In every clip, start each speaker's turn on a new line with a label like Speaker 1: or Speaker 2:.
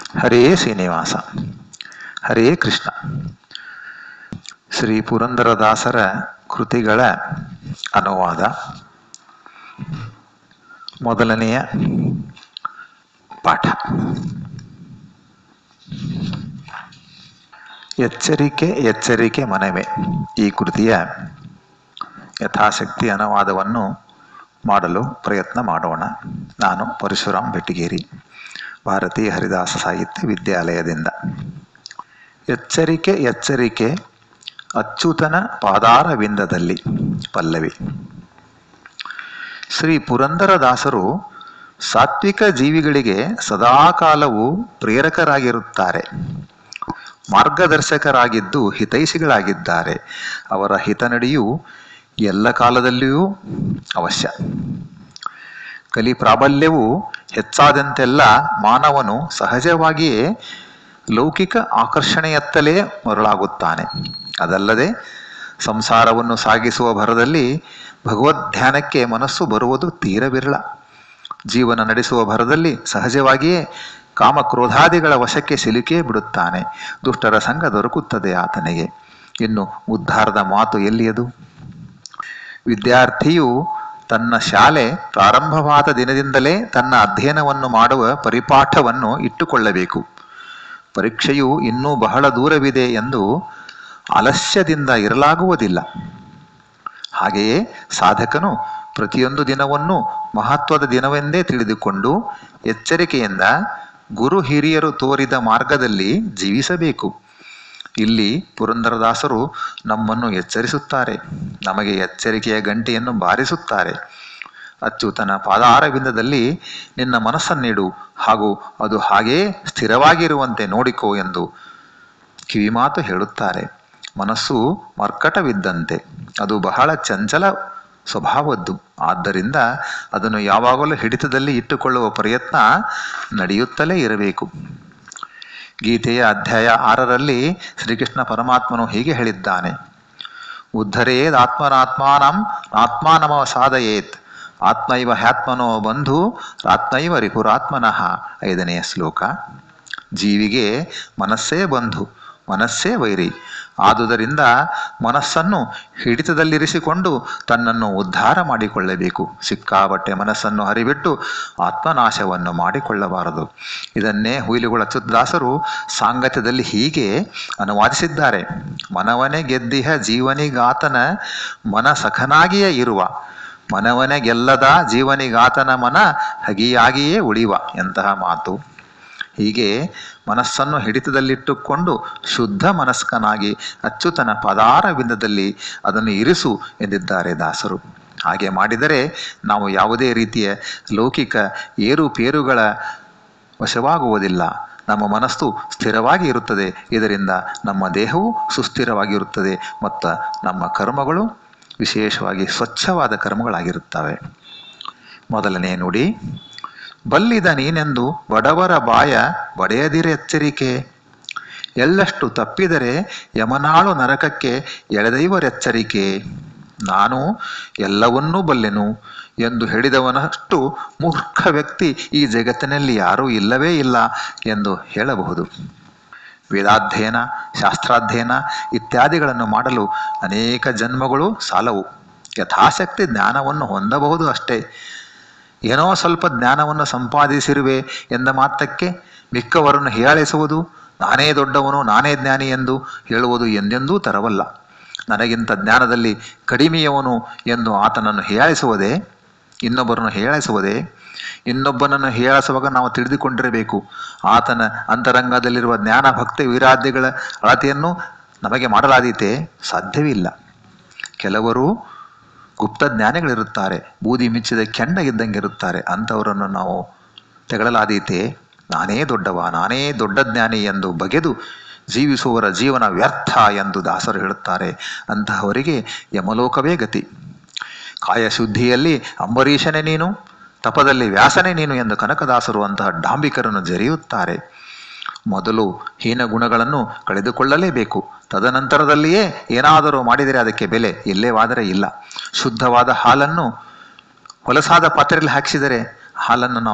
Speaker 1: ಹರೇ ಶ್ರೀನಿವಾಸ. ಹರೇ ಕೃಷ್ಣ. ಶ್ರೀ ಪುರಂದರದಾಸರ ಕೃತಿಗಳ ಅನುವಾದ. ಮೊದಲನೆಯ ಪಾಠ. ಎಚ್ಚರಿಕೆ ಎಚ್ಚರಿಕೆ ಮನವೇ. ಈ ಕೃತಿಯ ಯಥಾಶಕ್ತಿ ಅನುವಾದವನ್ನು ಮಾಡಲು ಪ್ರಯತ್ನ ಮಾಡೋಣ. ನಾನು ಪರಶುರಾಮ್ ಬೆಟ್ಟಿಗೇರಿ, ಭಾರತೀಯ ಹರಿದಾಸ ಸಾಹಿತ್ಯ ವಿದ್ಯಾಲಯದಿಂದ. ಎಚ್ಚರಿಕೆ ಎಚ್ಚರಿಕೆ ಅಚ್ಯುತನ ಪಾದಾರವಿಂದದಲ್ಲಿ. ಪಲ್ಲವಿ. ಶ್ರೀ ಪುರಂದರದಾಸರು ಸಾತ್ವಿಕ ಜೀವಿಗಳಿಗೆ ಸದಾಕಾಲವೂ ಪ್ರೇರಕರಾಗಿರುತ್ತಾರೆ, ಮಾರ್ಗದರ್ಶಕರಾಗಿದ್ದು ಹಿತೈಷಿಗಳಾಗಿದ್ದಾರೆ. ಅವರ ಹಿತನಡಿಯು ಎಲ್ಲ ಕಾಲದಲ್ಲಿಯೂ ಅವಶ್ಯ. ಕಲಿ ಪ್ರಾಬಲ್ಯವು ಹೆಚ್ಚಾದಂತೆಲ್ಲ ಮಾನವನು ಸಹಜವಾಗಿಯೇ ಲೌಕಿಕ ಆಕರ್ಷಣೆಯತ್ತಲೇ ಮರಳಾಗುತ್ತಾನೆ. ಅದಲ್ಲದೆ ಸಂಸಾರವನ್ನು ಸಾಗಿಸುವ ಭರದಲ್ಲಿ ಭಗವದ್ಧ್ಯಾನಕ್ಕೆ ಮನಸ್ಸು ಬರುವುದು ತೀರ ವಿರಳ. ಜೀವನ ನಡೆಸುವ ಭರದಲ್ಲಿ ಸಹಜವಾಗಿಯೇ ಕಾಮಕ್ರೋಧಾದಿಗಳ ವಶಕ್ಕೆ ಸಿಲುಕೇ ಬಿಡುತ್ತಾನೆ. ದುಷ್ಟರ ಸಂಘ ದೊರಕುತ್ತದೆ ಆತನಿಗೆ. ಇನ್ನು ಉದ್ಧಾರದ ಮಾತು ಎಲ್ಲಿಯದು? ವಿದ್ಯಾರ್ಥಿಯು ತನ್ನ ಶಾಲೆ ಪ್ರಾರಂಭವಾದ ದಿನದಿಂದಲೇ ತನ್ನ ಅಧ್ಯಯನವನ್ನು ಮಾಡುವ ಪರಿಪಾಠವನ್ನು ಇಟ್ಟುಕೊಳ್ಳಬೇಕು. ಪರೀಕ್ಷೆಯು ಇನ್ನೂ ಬಹಳ ದೂರವಿದೆ ಎಂದು ಆಲಸ್ಯದಿಂದ ಇರಲಾಗುವುದಿಲ್ಲ. ಹಾಗೆಯೇ ಸಾಧಕನು ಪ್ರತಿಯೊಂದು ದಿನವನ್ನು ಮಹತ್ವದ ದಿನವೆಂದೇ ತಿಳಿದುಕೊಂಡು ಎಚ್ಚರಿಕೆಯಿಂದ ಗುರು ಹಿರಿಯರು ತೋರಿದ ಮಾರ್ಗದಲ್ಲಿ ಜೀವಿಸಬೇಕು. ಇಲ್ಲಿ ಪುರಂದರದಾಸರು ನಮ್ಮನ್ನು ಎಚ್ಚರಿಸುತ್ತಾರೆ, ನಮಗೆ ಎಚ್ಚರಿಕೆಯ ಗಂಟೆಯನ್ನು ಬಾರಿಸುತ್ತಾರೆ. ಅಚ್ಯುತನ ಪಾದಾರವಿಂದದಲ್ಲಿ ನಿನ್ನ ಮನಸ್ಸನ್ನಿಡು, ಹಾಗೂ ಅದು ಹಾಗೆಯೇ ಸ್ಥಿರವಾಗಿರುವಂತೆ ನೋಡಿಕೋ ಎಂದು ಕಿವಿಮಾತು ಹೇಳುತ್ತಾರೆ. ಮನಸ್ಸು ಮರ್ಕಟವಿದ್ದಂತೆ, ಅದು ಬಹಳ ಚಂಚಲ ಸ್ವಭಾವದ್ದು. ಆದ್ದರಿಂದ ಅದನ್ನು ಯಾವಾಗಲೂ ಹಿಡಿತದಲ್ಲಿ ಇಟ್ಟುಕೊಳ್ಳುವ ಪ್ರಯತ್ನ ನಡೆಯುತ್ತಲೇ ಇರಬೇಕು. ಗೀತೆಯ ಅಧ್ಯಾಯ 6ರಲ್ಲಿ ಶ್ರೀಕೃಷ್ಣ ಪರಮಾತ್ಮನು ಹೀಗೆ ಹೇಳಿದ್ದಾನೆ: ಉದ್ಧರೇದ್ ಆತ್ಮನಾತ್ಮಾನಂ ಆತ್ಮಾನಮವಸಾದಯೇತ್ ಆತ್ಮೈವ ಹ್ಯಾತ್ಮನೋ ಬಂಧು ಆತ್ಮೈವ ರಿಪುರಾತ್ಮನಃ. 5ನೆಯ ಶ್ಲೋಕ. ಜೀವಿಗೆ ಮನಸ್ಸೇ ಬಂಧು, ಮನಸ್ಸೇ ವೈರಿ. ಆದುದರಿಂದ ಮನಸ್ಸನ್ನು ಹಿಡಿತದಲ್ಲಿರಿಸಿಕೊಂಡು ತನ್ನನ್ನು ಉದ್ಧಾರ ಮಾಡಿಕೊಳ್ಳಬೇಕು. ಸಿಕ್ಕಾಬಟ್ಟೆ ಮನಸ್ಸನ್ನು ಹರಿಬಿಟ್ಟು ಆತ್ಮನಾಶವನ್ನು ಮಾಡಿಕೊಳ್ಳಬಾರದು. ಇದನ್ನೇ ಹುಯಿಲುಗಳ ಅಚ್ಯುತದಾಸರು ಸಾಂಗತ್ಯದಲ್ಲಿ ಹೀಗೆ ಅನುವಾದಿಸಿದ್ದಾರೆ: ಮನವನೇ ಗೆದ್ದಿಹ ಜೀವನಿಗಾತನ ಮನ ಸಖನಾಗಿಯೇ ಇರುವ, ಮನವನೇ ಗೆಲ್ಲದ ಜೀವನಿಗಾತನ ಮನ ಹಗಿಯಾಗಿಯೇ ಉಳಿವ. ಎಂತಹ ಮಾತು! ಹೀಗೆ ಮನಸ್ಸನ್ನು ಹಿಡಿತದಲ್ಲಿಟ್ಟುಕೊಂಡು ಶುದ್ಧ ಮನಸ್ಕನಾಗಿ ಅಚ್ಯುತನ ಪದಾರವಿಂದದಲ್ಲಿ ಅದನ್ನು ಇರಿಸು ಎಂದಿದ್ದಾರೆ ದಾಸರು. ಹಾಗೆ ಮಾಡಿದರೆ ನಾವು ಯಾವುದೇ ರೀತಿಯ ಲೌಕಿಕ ಏರುಪೇರುಗಳ ವಶವಾಗುವುದಿಲ್ಲ. ನಮ್ಮ ಮನಸ್ಸು ಸ್ಥಿರವಾಗಿ ಇರುತ್ತದೆ. ಇದರಿಂದ ನಮ್ಮ ದೇಹವು ಸುಸ್ಥಿರವಾಗಿರುತ್ತದೆ ಮತ್ತು ನಮ್ಮ ಕರ್ಮಗಳು ವಿಶೇಷವಾಗಿ ಸ್ವಚ್ಛವಾದ ಕರ್ಮಗಳಾಗಿರುತ್ತವೆ. ಮೊದಲನೇ ನುಡಿ. ಬಲ್ಲಿದ ನೀನೆಂದು ಬಡವರ ಬಾಯ ಬಡೆಯದಿರೆಚ್ಚರಿಕೆ. ಎಳ್ಳಷ್ಟು ತಪ್ಪಿದರೆ ಯಮನಾಳು ನರಕಕ್ಕೆ ಎಳೆದೈವರೆಚ್ಚರಿಕೆ. ನಾನು ಎಲ್ಲವನ್ನೂ ಬಲ್ಲೆನು ಎಂದು ಹೇಳಿದವನಷ್ಟು ಮೂರ್ಖ ವ್ಯಕ್ತಿ ಈ ಜಗತ್ತಿನಲ್ಲಿ ಯಾರೂ ಇಲ್ಲವೇ ಇಲ್ಲ ಎಂದು ಹೇಳಬಹುದು. ವೇದಾಧ್ಯಯನ, ಶಾಸ್ತ್ರಾಧ್ಯಯನ ಇತ್ಯಾದಿಗಳನ್ನು ಮಾಡಲು ಅನೇಕ ಜನ್ಮಗಳು ಸಾಲವು. ಯಥಾಶಕ್ತಿ ಜ್ಞಾನವನ್ನು ಹೊಂದಬಹುದು ಅಷ್ಟೇ. ಏನೋ ಸ್ವಲ್ಪ ಜ್ಞಾನವನ್ನು ಸಂಪಾದಿಸಿರುವೆ ಎಂದ ಮಾತ್ರಕ್ಕೆ ಮಿಕ್ಕವರನ್ನು ಹೀಯಾಳಿಸುವುದು, ನಾನೇ ದೊಡ್ಡವನು, ನಾನೇ ಜ್ಞಾನಿ ಎಂದು ಹೇಳುವುದು ಎಂದೆಂದೂ ತರವಲ್ಲ. ನನಗಿಂತ ಜ್ಞಾನದಲ್ಲಿ ಕಡಿಮೆಯವನು ಎಂದು ಆತನನ್ನು ಹೀಯಾಳಿಸುವುದೇ, ಇನ್ನೊಬ್ಬರನ್ನು ಹೀಯಾಳಿಸುವುದೇ? ಇನ್ನೊಬ್ಬನನ್ನು ಹೀಯಾಳಿಸುವಾಗ ನಾವು ತಿಳಿದುಕೊಂಡಿರಬೇಕು ಆತನ ಅಂತರಂಗದಲ್ಲಿರುವ ಜ್ಞಾನ, ಭಕ್ತಿ, ವೀರಾದ್ಯಗಳ ಅಳತೆಯನ್ನು ನಮಗೆ ಮಾಡಲಾದೀತೆ? ಸಾಧ್ಯವಿಲ್ಲ. ಕೆಲವರು ಗುಪ್ತ ಜ್ಞಾನಿಗಳಿರುತ್ತಾರೆ, ಬೂದಿ ಮಿಚ್ಚಿದ ಕೆಂಡ ಇದ್ದಂಗೆ ಇರುತ್ತಾರೆ. ಅಂಥವರನ್ನು ನಾವು ತೆಗಳಲಾದೀತೆ? ನಾನೇ ದೊಡ್ಡವ, ನಾನೇ ದೊಡ್ಡ ಜ್ಞಾನಿ ಎಂದು ಬಗೆದು ಜೀವಿಸುವವರ ಜೀವನ ವ್ಯರ್ಥ ಎಂದು ದಾಸರು ಹೇಳುತ್ತಾರೆ. ಅಂತಹವರಿಗೆ ಯಮಲೋಕವೇ ಗತಿ. ಕಾಯಶುದ್ಧಿಯಲ್ಲಿ ಅಂಬರೀಷನೇ ನೀನು, ತಪದಲ್ಲಿ ವ್ಯಾಸನೇ ನೀನು ಎಂದು ಕನಕದಾಸರು ಅಂತಹ ಡಾಂಬಿಕರನ್ನು ಜರಿಯುತ್ತಾರೆ. ಮೊದಲು ಹೀನ ಗುಣಗಳನ್ನು ಕಳೆದುಕೊಳ್ಳಲೇಬೇಕು. ತದನಂತರದಲ್ಲಿಯೇ ಏನಾದರೂ ಮಾಡಿದರೆ ಅದಕ್ಕೆ ಬೆಲೆ, ಇಲ್ಲೇವಾದರೆ ಇಲ್ಲ. ಶುದ್ಧವಾದ ಹಾಲನ್ನು ಹೊಲಸಾದ ಪಾತ್ರೆಯಲ್ಲಿ ಹಾಕಿಸಿದರೆ ಹಾಲನ್ನು ನಾವು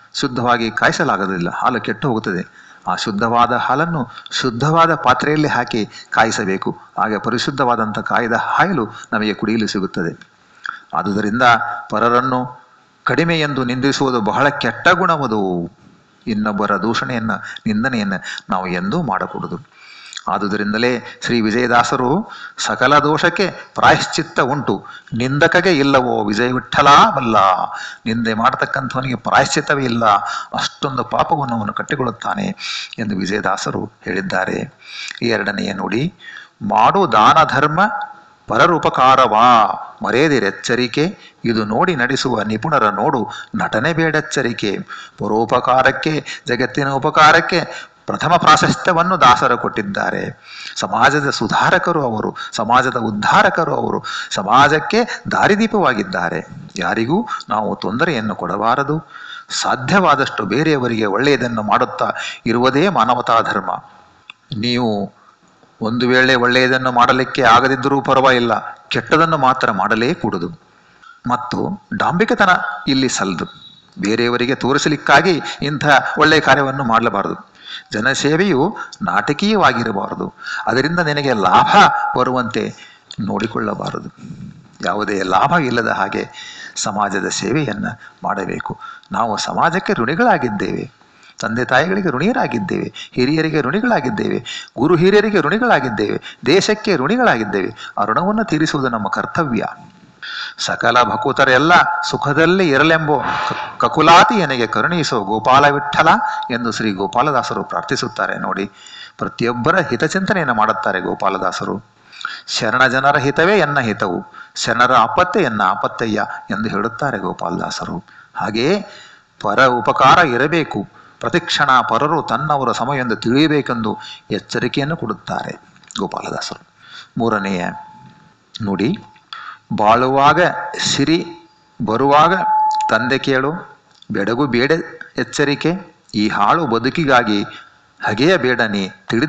Speaker 1: ಶುದ್ಧವಾಗಿ ಕಾಯಿಸಲಾಗೋದಿಲ್ಲ, ಹಾಲು ಕೆಟ್ಟು ಹೋಗುತ್ತದೆ. ಆ ಶುದ್ಧವಾದ ಹಾಲನ್ನು ಶುದ್ಧವಾದ ಪಾತ್ರೆಯಲ್ಲಿ ಹಾಕಿ ಕಾಯಿಸಬೇಕು. ಹಾಗೆ ಪರಿಶುದ್ಧವಾದಂಥ ಕಾಯ್ದ ಹಾಲು ನಮಗೆ ಕುಡಿಯಲು ಸಿಗುತ್ತದೆ. ಆದುದರಿಂದ ಪರರನ್ನು ಕಡಿಮೆ ಎಂದು ನಿಂದಿಸುವುದು ಬಹಳ ಕೆಟ್ಟ ಗುಣವದು. ಇನ್ನೊಬ್ಬರ ದೂಷಣೆಯನ್ನು, ನಿಂದನೆಯನ್ನು ನಾವು ಎಂದೂ ಮಾಡಕೂಡದು. ಆದುದರಿಂದಲೇ ಶ್ರೀ ವಿಜಯದಾಸರು ಸಕಲ ದೋಷಕ್ಕೆ ಪ್ರಾಯಶ್ಚಿತ್ತ ಉಂಟು, ನಿಂದಕಗೆ ಇಲ್ಲವೋ ವಿಜಯ ವಿಠ್ಠಲ ಬಲ್ಲ. ನಿಂದೆ ಮಾಡತಕ್ಕಂಥವನಿಗೆ ಪ್ರಾಯಶ್ಚಿತ್ತವೇ ಇಲ್ಲ, ಅಷ್ಟೊಂದು ಪಾಪವನ್ನು ಅವನು ಕಟ್ಟಿಕೊಳ್ಳುತ್ತಾನೆ ಎಂದು ವಿಜಯದಾಸರು ಹೇಳಿದ್ದಾರೆ. ಈ ಎರಡನೆಯ ನೋಡಿ, ಮಾಡು ದಾನ ಧರ್ಮ ಪರರುಪಕಾರವಾ ಮರೆಯದಿರೆಚ್ಚರಿಕೆ, ಇದು ನೋಡಿ ನಡೆಸುವ ನಿಪುಣರ ನೋಡು ನಟನೆ ಬೇಡೆಚ್ಚರಿಕೆ. ಪರೋಪಕಾರಕ್ಕೆ, ಜಗತ್ತಿನ ಉಪಕಾರಕ್ಕೆ ಪ್ರಥಮ ಪ್ರಾಶಸ್ತ್ಯವನ್ನು ದಾಸರು ಕೊಟ್ಟಿದ್ದಾರೆ. ಸಮಾಜದ ಸುಧಾರಕರು ಅವರು, ಸಮಾಜದ ಉದ್ಧಾರಕರು ಅವರು, ಸಮಾಜಕ್ಕೆ ದಾರಿದೀಪವಾಗಿದ್ದಾರೆ. ಯಾರಿಗೂ ನಾವು ತೊಂದರೆಯನ್ನು ಕೊಡಬಾರದು. ಸಾಧ್ಯವಾದಷ್ಟು ಬೇರೆಯವರಿಗೆ ಒಳ್ಳೆಯದನ್ನು ಮಾಡುತ್ತಾ ಇರುವುದೇ ಮಾನವತಾ ಧರ್ಮ. ನೀವು ಒಂದು ವೇಳೆ ಒಳ್ಳೆಯದನ್ನು ಮಾಡಲಿಕ್ಕೆ ಆಗದಿದ್ದರೂ ಪರವಾಗಿಲ್ಲ, ಕೆಟ್ಟದನ್ನು ಮಾತ್ರ ಮಾಡಲೇ ಕೂಡದು. ಮತ್ತು ಡಾಂಬಿಕತನ ಇಲ್ಲಿ ಸಲ್ಲದು. ಬೇರೆಯವರಿಗೆ ತೋರಿಸಲಿಕ್ಕಾಗಿ ಇಂಥ ಒಳ್ಳೆಯ ಕಾರ್ಯವನ್ನು ಮಾಡಲಬಾರದು. ಜನಸೇವೆಯು ನಾಟಕೀಯವಾಗಿರಬಾರದು. ಅದರಿಂದ ನಿನಗೆ ಲಾಭ ಬರುವಂತೆ ನೋಡಿಕೊಳ್ಳಬಾರದು. ಯಾವುದೇ ಲಾಭ ಇಲ್ಲದ ಹಾಗೆ ಸಮಾಜದ ಸೇವೆಯನ್ನು ಮಾಡಬೇಕು. ನಾವು ಸಮಾಜಕ್ಕೆ ಋಣಿಗಳಾಗಿದ್ದೇವೆ, ತಂದೆ ತಾಯಿಗಳಿಗೆ ಋಣಿಯರಾಗಿದ್ದೇವೆ, ಹಿರಿಯರಿಗೆ ಋಣಿಗಳಾಗಿದ್ದೇವೆ, ಗುರು ಹಿರಿಯರಿಗೆ ಋಣಿಗಳಾಗಿದ್ದೇವೆ, ದೇಶಕ್ಕೆ ಋಣಿಗಳಾಗಿದ್ದೇವೆ. ಆ ಋಣವನ್ನು ತೀರಿಸುವುದು ನಮ್ಮ ಕರ್ತವ್ಯ. ಸಕಲ ಭಕುತರೆಲ್ಲ ಸುಖದಲ್ಲಿ ಇರಲೆಂಬೋ ಕಕುಲಾತಿ ಎನಗೆ ಕರುಣಿಸೋ ಗೋಪಾಲ ವಿಠ್ಠಲ ಎಂದು ಶ್ರೀ ಗೋಪಾಲದಾಸರು ಪ್ರಾರ್ಥಿಸುತ್ತಾರೆ. ನೋಡಿ, ಪ್ರತಿಯೊಬ್ಬರ ಹಿತಚಿಂತನೆಯನ್ನು ಮಾಡುತ್ತಾರೆ ಗೋಪಾಲದಾಸರು. ಶರಣ ಜನರ ಹಿತವೇ ಎನ್ನ ಹಿತವು, ಶರಣರ ಆಪತ್ತೆ ಎನ್ನ ಆಪತ್ತಯ್ಯ ಎಂದು ಹೇಳುತ್ತಾರೆ ಗೋಪಾಲದಾಸರು. ಹಾಗೆಯೇ ಪರ ಉಪಕಾರ ಇರಬೇಕು. ಪ್ರತಿಕ್ಷಣ ಪರರು ತನ್ನವರ ಸಮಯ ಎಂದು ತಿಳಿಯಬೇಕೆಂದು ಎಚ್ಚರಿಕೆಯನ್ನು ಕೊಡುತ್ತಾರೆ ಗೋಪಾಲದಾಸರು. ಮೂರನೆಯ ನುಡಿ, ಬಾಳುವಾಗ ಸಿರಿ ಬರುವಾಗ ತಂದೆ ಕೇಳು, ಬೆಡಗು ಬೇಡ ಎಚ್ಚರಿಕೆ. ಈ ಹಾಳು ಬದುಕಿಗಾಗಿ ಹಗೆಯ ಬೇಡ ನೀ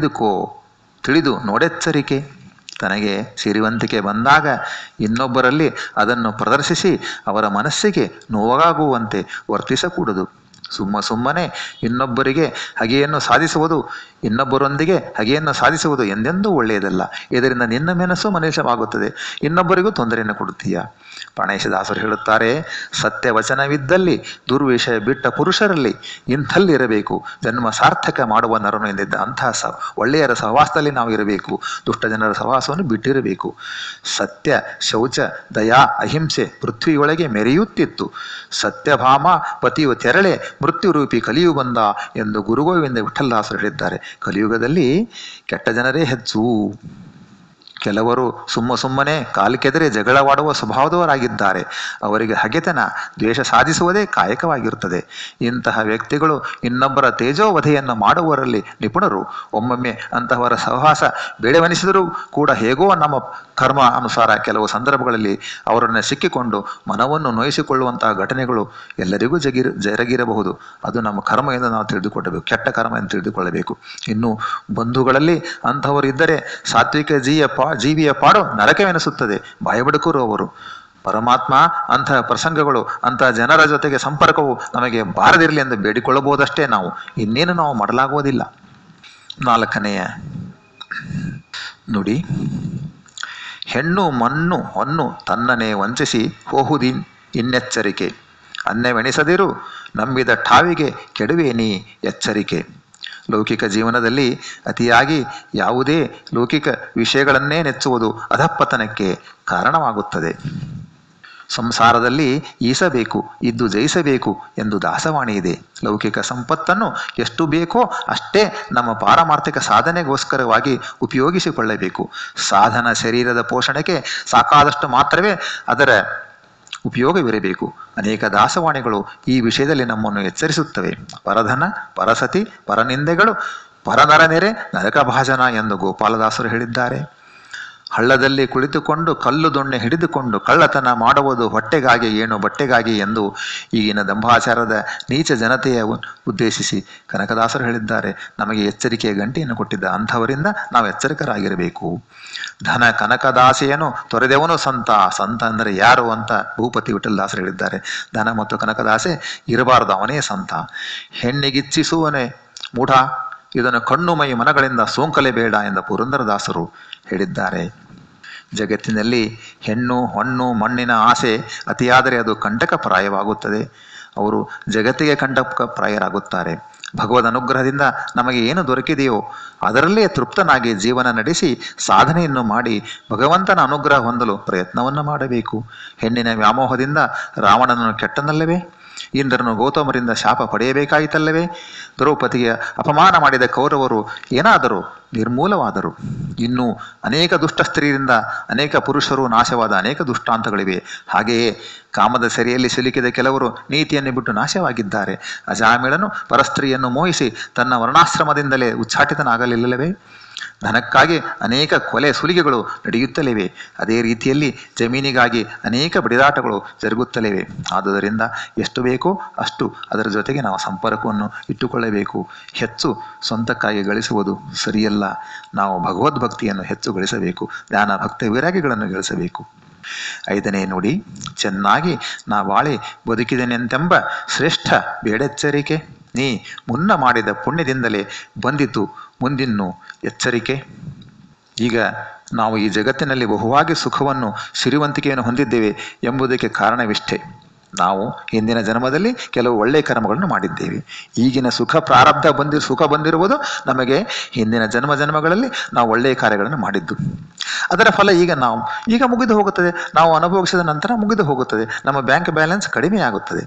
Speaker 1: ತಿಳಿದು ನೋಡೆಚ್ಚರಿಕೆ. ತನಗೆ ಸಿರಿವಂತಿಕೆ ಬಂದಾಗ ಇನ್ನೊಬ್ಬರಲ್ಲಿ ಅದನ್ನು ಪ್ರದರ್ಶಿಸಿ ಅವರ ಮನಸ್ಸಿಗೆ ನೋವಾಗುವಂತೆ ವರ್ತಿಸಕೂಡದು. ಸುಮ್ಮನೆ ಇನ್ನೊಬ್ಬರಿಗೆ ಹಗೆಯನ್ನು ಸಾಧಿಸುವುದು, ಇನ್ನೊಬ್ಬರೊಂದಿಗೆ ಹಗೆಯನ್ನು ಸಾಧಿಸುವುದು ಎಂದೆಂದೂ ಒಳ್ಳೆಯದಲ್ಲ. ಇದರಿಂದ ನಿನ್ನ ಮನಸ್ಸು ಮನುಷ್ಯವಾಗುತ್ತದೆ, ಇನ್ನೊಬ್ಬರಿಗೂ ತೊಂದರೆಯನ್ನು ಕೊಡುತ್ತೀಯ. ಪ್ರಾಣೇಶದಾಸರು ಹೇಳುತ್ತಾರೆ, ಸತ್ಯವಚನವಿದ್ದಲ್ಲಿ ದುರ್ವಿಷಯ ಬಿಟ್ಟ ಪುರುಷರಲ್ಲಿ ಇಂಥಲ್ಲಿರಬೇಕು, ಜನ್ಮ ಸಾರ್ಥಕ ಮಾಡುವ ನರನು ಎಂದಿದ್ದ. ಅಂತಹ ಒಳ್ಳೆಯರ ಸಹವಾಸದಲ್ಲಿ ನಾವು ಇರಬೇಕು, ದುಷ್ಟ ಜನರ ಸಹವಾಸವನ್ನು ಬಿಟ್ಟಿರಬೇಕು. ಸತ್ಯ, ಶೌಚ, ದಯಾ, ಅಹಿಂಸೆ ಪೃಥ್ವಿಯೊಳಗೆ ಮೆರೆಯುತ್ತಿತ್ತು. ಸತ್ಯಭಾಮ ಪತಿಯು ತೆರಳೆ ಮೃತ್ಯುರೂಪಿ ಕಲಿಯು ಬಂದ ಎಂದು ಗುರುಗೋವಿಂದ ವಿಠಲದಾಸರು ಹೇಳಿದ್ದಾರೆ. ಕಲಿಯುಗದಲ್ಲಿ ಕೆಟ್ಟ ಜನರೇ ಹೆಚ್ಚು. ಕೆಲವರು ಸುಮ್ಮನೆ ಕಾಲಿಕೆದರೆ ಜಗಳವಾಡುವ ಸ್ವಭಾವದವರಾಗಿದ್ದಾರೆ. ಅವರಿಗೆ ಹಗೆತನ, ದ್ವೇಷ ಸಾಧಿಸುವುದೇ ಕಾಯಕವಾಗಿರುತ್ತದೆ. ಇಂತಹ ವ್ಯಕ್ತಿಗಳು ಇನ್ನೊಬ್ಬರ ತೇಜೋವಧೆಯನ್ನು ಮಾಡುವವರಲ್ಲಿ ನಿಪುಣರು. ಒಮ್ಮೊಮ್ಮೆ ಅಂತಹವರ ಸಹವಾಸ ಬೇಡವೆನಿಸಿದರೂ ಕೂಡ ಹೇಗೋ ನಮ್ಮ ಕರ್ಮ ಅನುಸಾರ ಕೆಲವು ಸಂದರ್ಭಗಳಲ್ಲಿ ಅವರನ್ನು ಸಿಕ್ಕಿಕೊಂಡು ಮನವನ್ನು ನೋಯಿಸಿಕೊಳ್ಳುವಂತಹ ಘಟನೆಗಳು ಎಲ್ಲರಿಗೂ ಜರುಗಿರಬಹುದು. ಅದು ನಮ್ಮ ಕರ್ಮ ಎಂದು ನಾವು ತಿಳಿದುಕೊಳ್ಳಬೇಕು, ಕೆಟ್ಟ ಕರ್ಮ ಎಂದು ತಿಳಿದುಕೊಳ್ಳಬೇಕು. ಇನ್ನು ಬಂಧುಗಳಲ್ಲಿ ಅಂಥವರು ಇದ್ದರೆ ಸಾತ್ವಿಕ ಜೀವಿಯ ಪಾಡು ನರಕವೆನಿಸುತ್ತದೆ. ಬಾಯಬಡುಕರು ಅವರು. ಪರಮಾತ್ಮ ಅಂತಹ ಪ್ರಸಂಗಗಳು, ಅಂತಹ ಜನರ ಜೊತೆಗೆ ಸಂಪರ್ಕವು ನಮಗೆ ಬಾರದಿರಲಿ ಎಂದು ಬೇಡಿಕೊಳ್ಳಬಹುದಷ್ಟೇ. ನಾವು ಇನ್ನೇನು ನಾವು ಮಾಡಲಾಗುವುದಿಲ್ಲ. ನಾಲ್ಕನೆಯ ನುಡಿ, ಹೆಣ್ಣು ಮಣ್ಣು ಹೊನ್ನು ತನ್ನನೆ ವಂಚಿಸಿ ಹೋಹುದಿ ಇನ್ನೆಚ್ಚರಿಕೆ. ಅನ್ನವೆಣಿಸದಿರು ನಂಬಿದ ಠಾವಿಗೆ ಕೆಡುವೆ ನೀ ಎಚ್ಚರಿಕೆ. ಲೌಕಿಕ ಜೀವನದಲ್ಲಿ ಅತಿಯಾಗಿ ಯಾವುದೇ ಲೌಕಿಕ ವಿಷಯಗಳನ್ನೇ ನೆಚ್ಚುವುದು ಅಧಃಪತನಕ್ಕೆ ಕಾರಣವಾಗುತ್ತದೆ. ಸಂಸಾರದಲ್ಲಿ ಈಸಬೇಕು, ಇದ್ದು ಜಯಿಸಬೇಕು ಎಂದು ದಾಸವಾಣಿ ಇದೆ. ಲೌಕಿಕ ಸಂಪತ್ತನ್ನು ಎಷ್ಟು ಬೇಕೋ ಅಷ್ಟೇ ನಮ್ಮ ಪಾರಮಾರ್ಥಿಕ ಸಾಧನೆಗೋಸ್ಕರವಾಗಿ ಉಪಯೋಗಿಸಿಕೊಳ್ಳಬೇಕು. ಸಾಧನ ಶರೀರದ ಪೋಷಣೆಗೆ ಸಾಕಾದಷ್ಟು ಮಾತ್ರವೇ ಅದರ ಉಪಯೋಗವಿರಬೇಕು. ಅನೇಕ ದಾಸವಾಣಿಗಳು ಈ ವಿಷಯದಲ್ಲಿ ನಮ್ಮನ್ನು ಎಚ್ಚರಿಸುತ್ತವೆ. ಪರಧನ, ಪರಸತಿ, ಪರನಿಂದೆಗಳು, ಪರನರ ನೆರೆ ನರಕ ಭಾಜನ ಎಂದು ಗೋಪಾಲದಾಸರು ಹೇಳಿದ್ದಾರೆ. ಹಳ್ಳದಲ್ಲಿ ಕುಳಿತುಕೊಂಡು ಕಲ್ಲು ದೊಣ್ಣೆ ಹಿಡಿದುಕೊಂಡು ಕಳ್ಳತನ ಮಾಡುವುದು ಹೊಟ್ಟೆಗಾಗಿ ಏನು ಬಟ್ಟೆಗಾಗಿ ಎಂದು ಈಗಿನ ದಂಭಾಚಾರದ ನೀಚ ಜನತೆಯ ಉದ್ದೇಶಿಸಿ ಕನಕದಾಸರು ಹೇಳಿದ್ದಾರೆ. ನಮಗೆ ಎಚ್ಚರಿಕೆಯ ಗಂಟೆಯನ್ನು ಕೊಟ್ಟಿದ್ದ ಅಂಥವರಿಂದ ನಾವು ಎಚ್ಚರಿಕರಾಗಿರಬೇಕು. ಧನ ಕನಕದಾಸೆಯನ್ನು ತೊರೆದವನು ಸಂತ. ಸಂತ ಅಂದರೆ ಯಾರು ಅಂತ ಭೂಪತಿ ವಿಠಲದಾಸರು ಹೇಳಿದ್ದಾರೆ. ಧನ ಮತ್ತು ಕನಕದಾಸೆ ಇರಬಾರದು, ಅವನೇ ಸಂತ. ಹೆಣ್ಣಿಗಿಚ್ಛಿಸುವನೇ ಮೂಢ, ಇದನ್ನು ಕಣ್ಣು ಮೈ ಮನಗಳಿಂದ ಸೋಂಕಲೇಬೇಡ ಎಂದ ಪುರಂದರದಾಸರು ಹೇಳಿದ್ದಾರೆ. ಜಗತ್ತಿನಲ್ಲಿ ಹೆಣ್ಣು ಹಣ್ಣು ಮಣ್ಣಿನ ಆಸೆ ಅತಿಯಾದರೆ ಅದು ಕಂಟಕಪ್ರಾಯವಾಗುತ್ತದೆ. ಅವರು ಜಗತ್ತಿಗೆ ಕಂಟಕಪ್ರಾಯರಾಗುತ್ತಾರೆ. ಭಗವದ್ ಅನುಗ್ರಹದಿಂದ ನಮಗೆ ಏನು ದೊರಕಿದೆಯೋ ಅದರಲ್ಲೇ ತೃಪ್ತನಾಗಿ ಜೀವನ ನಡೆಸಿ ಸಾಧನೆಯನ್ನು ಮಾಡಿ ಭಗವಂತನ ಅನುಗ್ರಹ ಹೊಂದಲು ಪ್ರಯತ್ನವನ್ನು ಮಾಡಬೇಕು. ಹೆಣ್ಣಿನ ವ್ಯಾಮೋಹದಿಂದ ರಾವಣನನ್ನು ಕೆಟ್ಟನಲ್ಲವೇ? ಇಂದ್ರನು ಗೌತಮರಿಂದ ಶಾಪ ಪಡೆಯಬೇಕಾಯಿತಲ್ಲವೇ? ದ್ರೌಪದಿಗೆ ಅಪಮಾನ ಮಾಡಿದ ಕೌರವರು ಏನಾದರೂ ನಿರ್ಮೂಲವಾದರು. ಇನ್ನೂ ಅನೇಕ ದುಷ್ಟ ಸ್ತ್ರೀಯರಿಂದ ಅನೇಕ ಪುರುಷರು ನಾಶವಾದ ಅನೇಕ ದುಷ್ಟಾಂತಗಳಿವೆ. ಹಾಗೆಯೇ ಕಾಮದ ಸೆರೆಯಲ್ಲಿ ಸಿಲುಕಿದ ಕೆಲವರು ನೀತಿಯನ್ನು ಬಿಟ್ಟು ನಾಶವಾಗಿದ್ದಾರೆ. ಅಜಾಮಿಳನು ಪರಸ್ತ್ರೀಯನ್ನು ಮೋಹಿಸಿ ತನ್ನ ವರ್ಣಾಶ್ರಮದಿಂದಲೇ ಉಚ್ಚಾಟಿತನಾಗಲಿಲ್ಲವೇ? ಧನಕ್ಕಾಗಿ ಅನೇಕ ಕೊಲೆ ಸುಲಿಗೆಗಳು ನಡೆಯುತ್ತಲಿವೆ. ಅದೇ ರೀತಿಯಲ್ಲಿ ಜಮೀನಿಗಾಗಿ ಅನೇಕ ಬಡಿದಾಟಗಳು ಜರುಗುತ್ತಲಿವೆ. ಆದುದರಿಂದ ಎಷ್ಟು ಬೇಕೋ ಅಷ್ಟು ಅದರ ಜೊತೆಗೆ ನಾವು ಸಂಪರ್ಕವನ್ನು ಇಟ್ಟುಕೊಳ್ಳಬೇಕು. ಹೆಚ್ಚು ಸ್ವಂತಕ್ಕಾಗಿ ಗಳಿಸುವುದು ಸರಿಯಲ್ಲ. ನಾವು ಭಗವದ್ಭಕ್ತಿಯನ್ನು ಹೆಚ್ಚು ಗಳಿಸಬೇಕು. ಧ್ಯಾನ ಭಕ್ತಿ ವೈರಾಗ್ಯಗಳನ್ನು ಗಳಿಸಬೇಕು. 5ನೇ ನುಡಿ, ಚೆನ್ನಾಗಿ ನಾ ಬಾಳಿ ಬದುಕಿದೆನೆಂತೆಂಬ ಶ್ರೇಷ್ಠ ಬೇಡೆಚ್ಚರಿಕೆ. ನೀ ಮುನ್ನ ಮಾಡಿದ ಪುಣ್ಯದಿಂದಲೇ ಬಂದಿತು ಮುಂದಿನ್ನು ಎಚ್ಚರಿಕೆ. ಈಗ ನಾವು ಈ ಜಗತ್ತಿನಲ್ಲಿ ಬಹುವಾಗಿ ಸುಖವನ್ನು ಸಿರಿವಂತಿಕೆಯನ್ನು ಹೊಂದಿದ್ದೇವೆ ಎಂಬುದಕ್ಕೆ ಕಾರಣವಿಷ್ಟೇ. ನಾವು ಹಿಂದಿನ ಜನ್ಮದಲ್ಲಿ ಕೆಲವು ಒಳ್ಳೆಯ ಕರ್ಮಗಳನ್ನು ಮಾಡಿದ್ದೇವೆ. ಈಗಿನ ಸುಖ ಬಂದಿರುವುದು ನಮಗೆ ಹಿಂದಿನ ಜನ್ಮಗಳಲ್ಲಿ ನಾವು ಒಳ್ಳೆಯ ಕಾರ್ಯಗಳನ್ನು ಮಾಡಿದ್ದು. ಅದರ ಫಲ ಈಗ ಮುಗಿದು ಹೋಗುತ್ತದೆ. ನಾವು ಅನುಭವಿಸಿದ ನಂತರ ಮುಗಿದು ಹೋಗುತ್ತದೆ. ನಮ್ಮ ಬ್ಯಾಂಕ್ ಬ್ಯಾಲೆನ್ಸ್ ಕಡಿಮೆ ಆಗುತ್ತದೆ.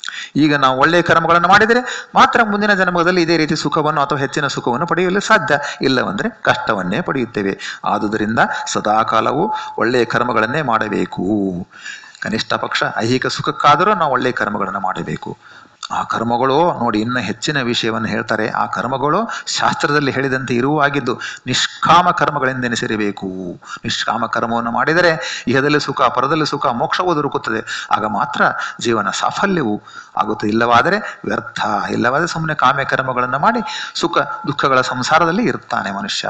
Speaker 1: ಈಗ ನಾವು ಒಳ್ಳೆಯ ಕರ್ಮಗಳನ್ನು ಮಾಡಿದರೆ ಮಾತ್ರ ಮುಂದಿನ ಜನ್ಮದಲ್ಲಿ ಇದೇ ರೀತಿ ಸುಖವನ್ನು ಅಥವಾ ಹೆಚ್ಚಿನ ಸುಖವನ್ನು ಪಡೆಯಲು ಸಾಧ್ಯ. ಇಲ್ಲವೆಂದರೆ ಕಷ್ಟವನ್ನೇ ಪಡೆಯುತ್ತೇವೆ. ಆದುದರಿಂದ ಸದಾಕಾಲವೂ ಒಳ್ಳೆಯ ಕರ್ಮಗಳನ್ನೇ ಮಾಡಬೇಕು. ಕನಿಷ್ಠ ಪಕ್ಷ ಐಹಿಕ ಸುಖಕ್ಕಾದರೂ ನಾವು ಒಳ್ಳೆಯ ಕರ್ಮಗಳನ್ನು ಮಾಡಬೇಕು. ಆ ಕರ್ಮಗಳು ನೋಡಿ, ಇನ್ನು ಹೆಚ್ಚಿನ ವಿಷಯವನ್ನು ಹೇಳ್ತಾರೆ. ಆ ಕರ್ಮಗಳು ಶಾಸ್ತ್ರದಲ್ಲಿ ಹೇಳಿದಂತೆ ಇರುವಾಗಿದ್ದು ನಿಷ್ಕಾಮ ಕರ್ಮಗಳೆಂದೆನಿಸಿರಬೇಕು. ನಿಷ್ಕಾಮ ಕರ್ಮವನ್ನು ಮಾಡಿದರೆ ಇಹದಲ್ಲಿ ಸುಖ, ಪರದಲ್ಲಿ ಸುಖ, ಮೋಕ್ಷವೂ ದೊರಕುತ್ತದೆ. ಆಗ ಮಾತ್ರ ಜೀವನ ಸಾಫಲ್ಯವೂ ಆಗುತ್ತದೆ. ಇಲ್ಲವಾದರೆ ವ್ಯರ್ಥ. ಇಲ್ಲವಾದರೆ ಸುಮ್ಮನೆ ಕಾಮ್ಯ ಕರ್ಮಗಳನ್ನು ಮಾಡಿ ಸುಖ ದುಃಖಗಳ ಸಂಸಾರದಲ್ಲಿ ಇರ್ತಾನೆ ಮನುಷ್ಯ.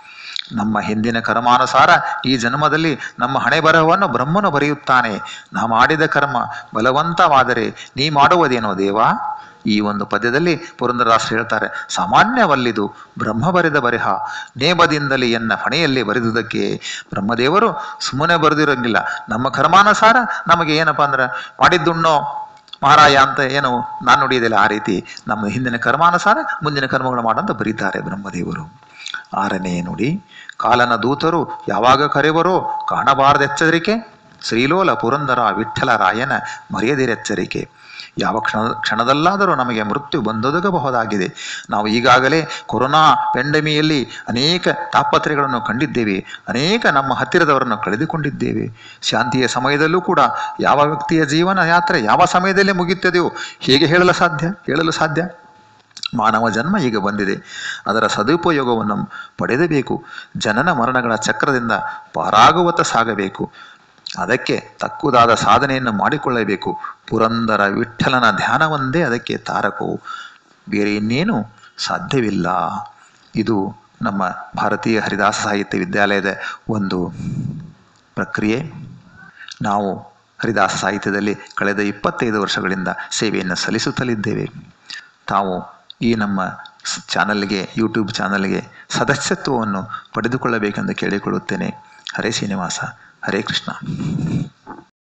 Speaker 1: ನಮ್ಮ ಹಿಂದಿನ ಕರ್ಮಾನುಸಾರ ಈ ಜನ್ಮದಲ್ಲಿ ನಮ್ಮ ಹಣೆ ಬರಹವನ್ನು ಬ್ರಹ್ಮನು ಬರೆಯುತ್ತಾನೆ. ನಾ ಮಾಡಿದ ಕರ್ಮ ಬಲವಂತವಾದರೆ ನೀ ಮಾಡುವುದೇನೋ ದೇವಾ. ಈ ಒಂದು ಪದ್ಯದಲ್ಲಿ ಪುರಂದರದಾಸರು ಹೇಳ್ತಾರೆ, ಸಾಮಾನ್ಯವಲ್ಲಿದು ಬ್ರಹ್ಮ ಬರೆದ ಬರೆಹ ನೇಮದಿಂದಲೇ ಎನ್ನ ಹೊಣೆಯಲ್ಲಿ ಬರೆದುದಕ್ಕೆ. ಬ್ರಹ್ಮದೇವರು ಸುಮ್ಮನೆ ಬರೆದಿರೋಂಗಿಲ್ಲ. ನಮ್ಮ ಕರ್ಮಾನುಸಾರ ನಮಗೆ ಏನಪ್ಪ ಅಂದ್ರೆ ಮಾಡಿದ್ದುಣ್ಣೋ ಮಹಾರಾಯ ಅಂತ ಏನು ನಾನು ನುಡಿಯೋದಿಲ್ಲ. ಆ ರೀತಿ ನಮ್ಮ ಹಿಂದಿನ ಕರ್ಮಾನುಸಾರ ಮುಂದಿನ ಕರ್ಮಗಳು ಮಾಡಂತ ಬರೀತಾರೆ ಬ್ರಹ್ಮದೇವರು. 6ನೇ ನುಡಿ, ಕಾಲನ ದೂತರು ಯಾವಾಗ ಕರೆವರೋ ಕಾಣಬಾರದೆಚ್ಚರಿಕೆ. ಶ್ರೀಲೋಲ ಪುರಂದರ ವಿಠ್ಠಲರಾಯನ ಮರೆಯದಿರೆಚ್ಚರಿಕೆ. ಯಾವ ಕ್ಷಣದಲ್ಲಾದರೂ ನಮಗೆ ಮೃತ್ಯು ಬಂದೊದಗಬಹುದಾಗಿದೆ. ನಾವು ಈಗಾಗಲೇ ಕೊರೋನಾ ಪೆಂಡಮಿಯಲ್ಲಿ ಅನೇಕ ತಾಪತ್ರೆಗಳನ್ನು ಕಂಡಿದ್ದೇವೆ. ಅನೇಕ ನಮ್ಮ ಹತ್ತಿರದವರನ್ನು ಕಳೆದುಕೊಂಡಿದ್ದೇವೆ. ಶಾಂತಿಯ ಸಮಯದಲ್ಲೂ ಕೂಡ ಯಾವ ವ್ಯಕ್ತಿಯ ಜೀವನ ಯಾತ್ರೆ ಯಾವ ಸಮಯದಲ್ಲೇ ಮುಗಿಯುತ್ತದೆಯೋ ಹೇಗೆ ಹೇಳಲು ಸಾಧ್ಯ? ಮಾನವ ಜನ್ಮ ಈಗ ಬಂದಿದೆ. ಅದರ ಸದುಪಯೋಗವನ್ನು ಪಡೆಯಬೇಕು. ಜನನ ಮರಣಗಳ ಚಕ್ರದಿಂದ ಪಾರಾಗುವತ್ತ ಸಾಗಬೇಕು. ಅದಕ್ಕೆ ತಕ್ಕುದಾದ ಸಾಧನೆಯನ್ನು ಮಾಡಿಕೊಳ್ಳಬೇಕು. ಪುರಂದರ ವಿಠ್ಠಲನ ಧ್ಯಾನವೊಂದೇ ಅದಕ್ಕೆ ತಾರಕವು. ಬೇರೆ ಇನ್ನೇನು ಸಾಧ್ಯವಿಲ್ಲ. ಇದು ನಮ್ಮ ಭಾರತೀಯ ಹರಿದಾಸ ಸಾಹಿತ್ಯ ವಿದ್ಯಾಲಯದ ಒಂದು ಪ್ರಕ್ರಿಯೆ. ನಾವು ಹರಿದಾಸ ಸಾಹಿತ್ಯದಲ್ಲಿ ಕಳೆದ 25 ವರ್ಷಗಳಿಂದ ಸೇವೆಯನ್ನು ಸಲ್ಲಿಸುತ್ತಲಿದ್ದೇವೆ. ತಾವು ಈ ನಮ್ಮ ಚಾನಲ್ಗೆ, ಯೂಟ್ಯೂಬ್ ಚಾನಲ್ಗೆ ಸದಸ್ಯತ್ವವನ್ನು ಪಡೆದುಕೊಳ್ಳಬೇಕೆಂದು ಕೇಳಿಕೊಳ್ಳುತ್ತೇನೆ. ಹರೇ ಶ್ರೀನಿವಾಸ, ಹರೇ ಕೃಷ್ಣ.